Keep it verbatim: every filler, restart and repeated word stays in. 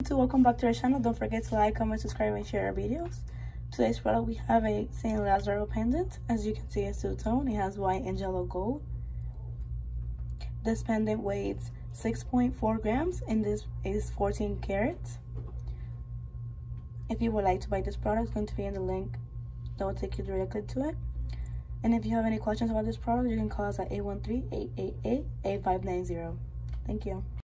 So welcome back to our channel. Don't forget to like, comment, subscribe, and share our videos. Today's product, we have a Saint Lazaro Pendant. As you can see, it's two-tone. It has white and yellow gold. This pendant weighs six point four grams and this is fourteen carats. If you would like to buy this product, it's going to be in the link that will take you directly to it. And if you have any questions about this product, you can call us at eight one three, eight eight eight, eight five nine zero. Thank you.